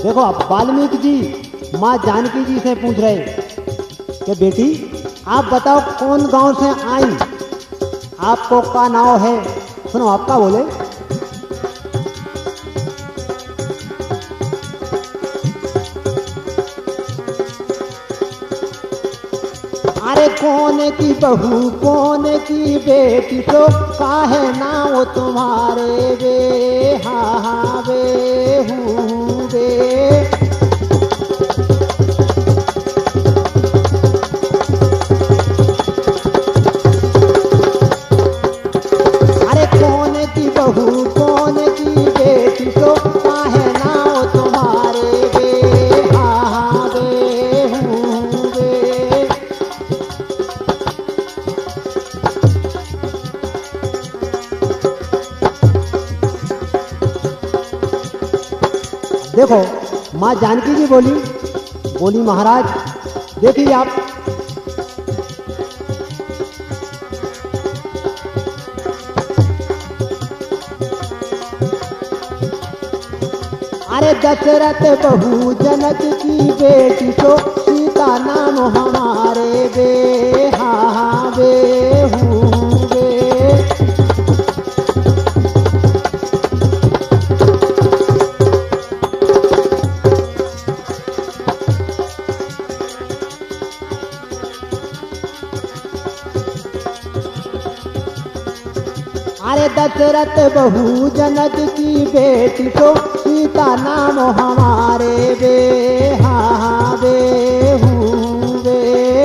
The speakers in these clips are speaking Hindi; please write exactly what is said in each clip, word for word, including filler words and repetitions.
देखो अब वाल्मीकि जी माँ जानकी जी से पूछ रहे कि बेटी आप बताओ कौन गांव से आई, आपको का नाम है? सुनो आपका बोले। अरे कौन की बहू कौन की बेटी तो काहे नाम तुम्हारे वे, हाँ हाँ वे हूँ वे। अरे कौन की बहू कौन की बेटी तो काहे नाम तुम्हारे वे, हाँ हाँ वे हूँ वे। देखो माँ जानकी जी बोली बोली महाराज देखिए आप, अरे दशरथ बहू जनक की बेटी तो सीता नाम हमारे वे, हाँ हाँ वे हूँ वे। अरे दशरथ बहू जनक की बेटी तो सीता नाम हमारे वे, हाँ हाँ वे हूँ वे।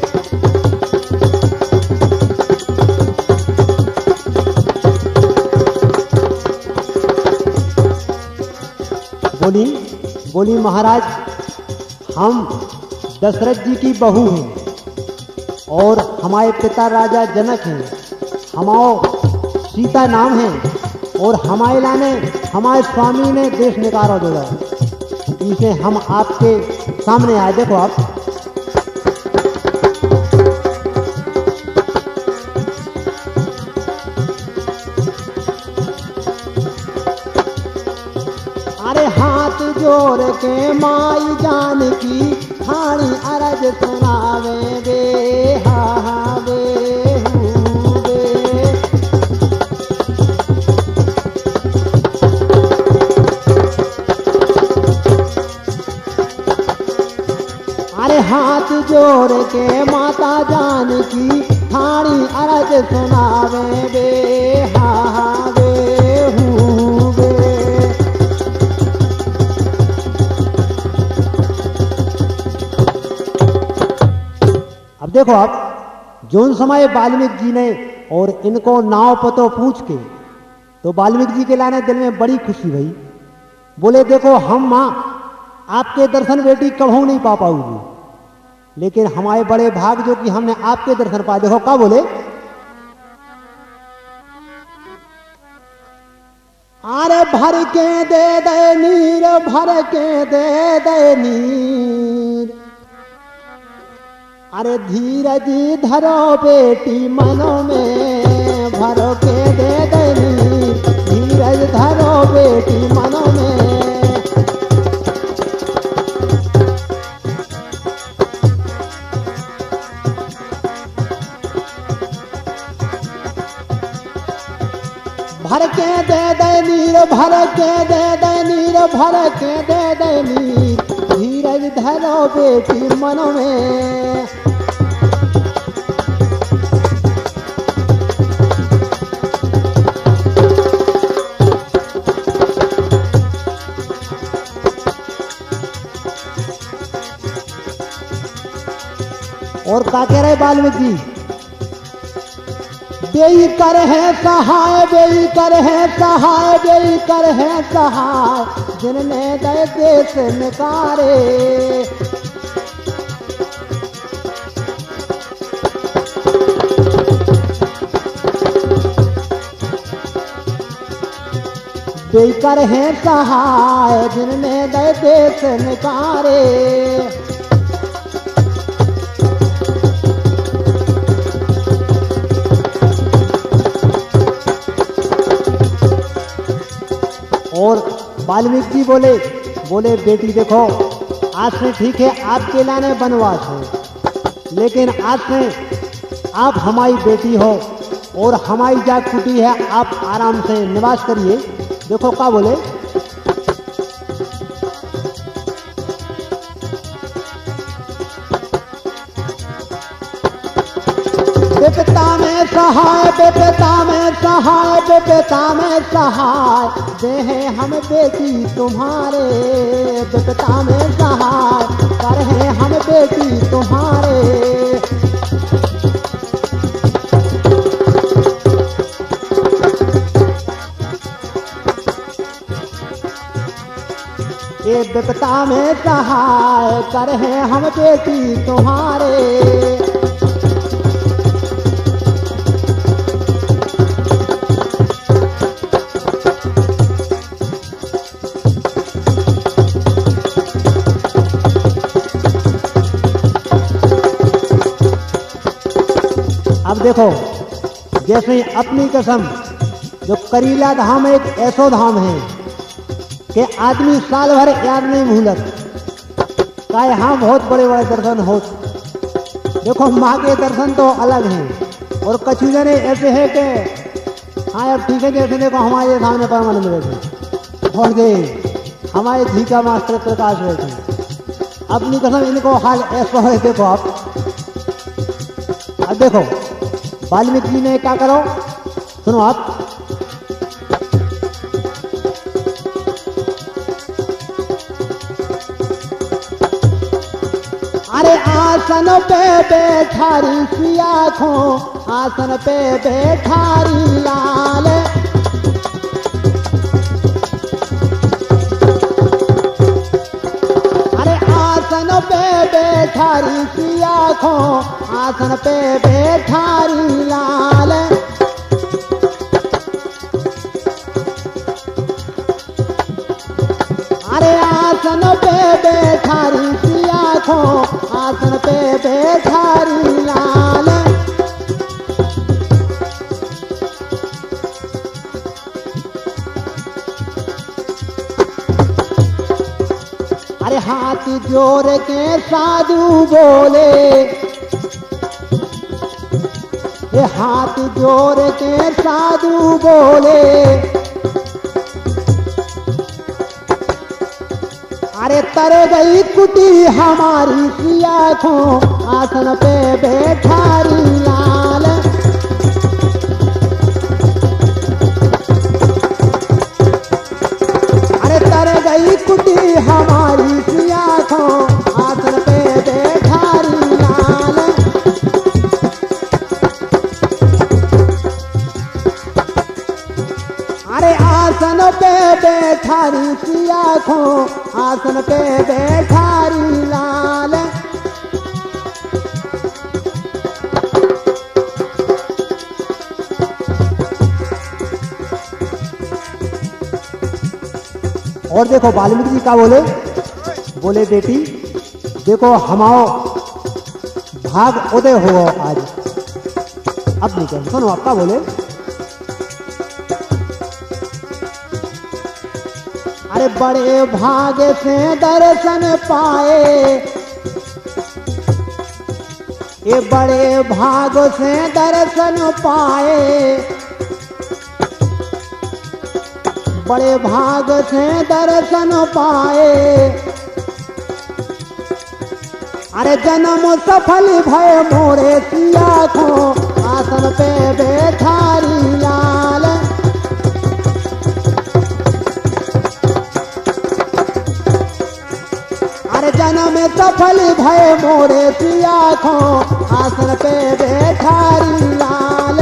बोली बोली महाराज हम दशरथ जी की बहू हैं और हमारे पिता राजा जनक हैं, हमारे सीता नाम है और हमारे लाने हमारे स्वामी ने देश निकारा जोड़ा, इसे हम आपके सामने आए। देखो आप, अरे हाथ जोड़ के माई जानकी ठाणी अरज सुनावे वे, हाँ हाँ वे हूँ वे। अरे हाथ जोड़ के माता जानकी ठाणी अरज सुनावे वे, हाँ हाँ वे हूँ वे। अब देखो आप, जोन समय वाल्मीकि जी ने और इनको नाव पतो पूछ के तो वाल्मीकि जी के लाने दिल में बड़ी खुशी हुई। बोले देखो हम माँ आपके दर्शन बेटी कभू नहीं पा पाऊंगी, लेकिन हमारे बड़े भाग जो कि हमने आपके दर्शन पाए। देखो क्या बोले, अरे भर के दे दे नीर भर के दे दे नीर, अरे धीरज धरो बेटी मनो में, भर के दे दे नीर धीरज धरो बेटी मनो में। भर के दे दे नीर भर के दे दे नीर भर के दे दे नीर धीरज धरो बेटी मन में। और क्या कह रहे वाल्मीकि जी, बेई कर है सहाय बेई कर है सहाय बेई कर है सहाय, जिनने दे देश निकारे। बेई कर है सहाय जिनने दे देश निकारे। और वाल्मीकि जी बोले बोले बेटी देखो, आज से ठीक है आपके लाने बनवास है, लेकिन आज से आप हमारी बेटी हो और हमारी जाग कुटी है, आप आराम से निवास करिए। देखो क्या बोले, विपता में सहाय, विपता में सहाय, विपता में सहाय, देहे हम बेटी तुम्हारे, विपता में सहाय करें हम बेटी तुम्हारे। ये विपता में सहाय करें हम बेटी तुम्हारे। अब देखो, जैसे अपनी कसम, जो करीला धाम एक ऐसो धाम है कि आदमी साल भर याद नहीं भूलत का, यहाँ बहुत बड़े बड़े दर्शन हो। देखो माँ के दर्शन तो अलग हैं, और कछु जने ऐसे है कि हाँ अब ठीक है, जैसे देखो हमारे सामने परमानंद बैठे और दे हमारे जी का मास्टर प्रकाश बैठे, अपनी कसम इनको हाल ऐसा है। देखो आप, अब देखो वाल्मीकि जी ने क्या करो, सुनो आप, अरे आसन पे बैठारी सी आँखों, आसन पे बैठारी लाल, अरे आसन पे बैठारी सी आँखों, आसन पे बैठारी लाल, अरे आसन पे बैठारी सी आँखों, आसन पे बैठारी लाल, अरे हाथ जोड़ के साधु बोले, ये हाथ जोड़ के साधु बोले, अरे तर गई कुटी हमारी सी आँखों, आसन पे बैठारी लाल, अरे तर गई कुटी हमारी सी आँखों, आसन पे बैठारी लाल, अरे आसन पे बैठारी सी आँखों, आसन पे बैठारी लाल, और देखो वाल्मीकि जी का बोले, बोले बेटी देखो हमाओ भाग उदय हो आज। अब नहीं कह, सुनो आपका बोले, अरे बड़े भाग से दर्शन पाए, ये बड़े भाग से दर्शन पाए, बड़े भाग से दर्शन पाए, अरे जन्म सफल भय मोरे सी आँखों, आसन पे बैठारी लाल, अरे जन्म सफल भय मोरे सी आँखों, आसन पे बैठारी लाल,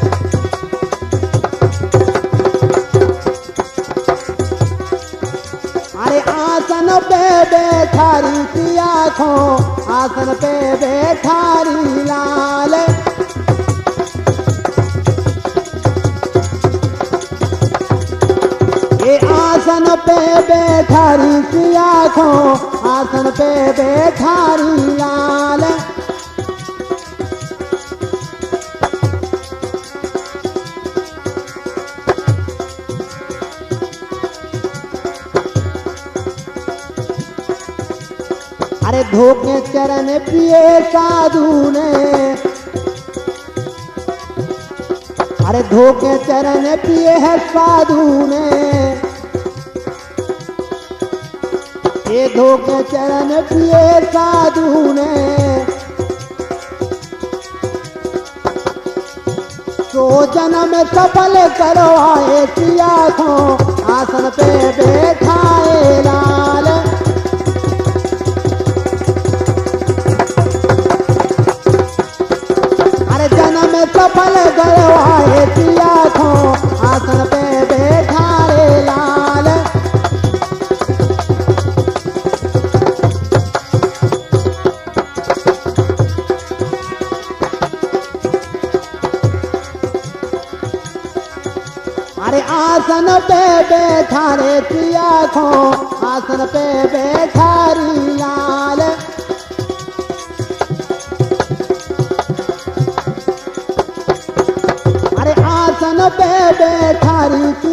अरे आसन पे बैठारी सी आँखों, आसन पे बैठारी लाल, ये आसन पे बैठारी सी आँखों, आसन पे बैठारी लाल, अरे धोके चरण पिए साधु ने, अरे धोके चरण पिए है साधु ने, ये धोके चरण पिए साधु ने, सो जन्म सफल करवाए सिया को, आसन पे बैठाए लाल। अरे जन्म सफल करवाए सिया को, आसन पे बैठाए लाल। अरे आसन पे बैठा रे सिया को, आसन पे बैठा री लाल। अरे आसन पे बैठा री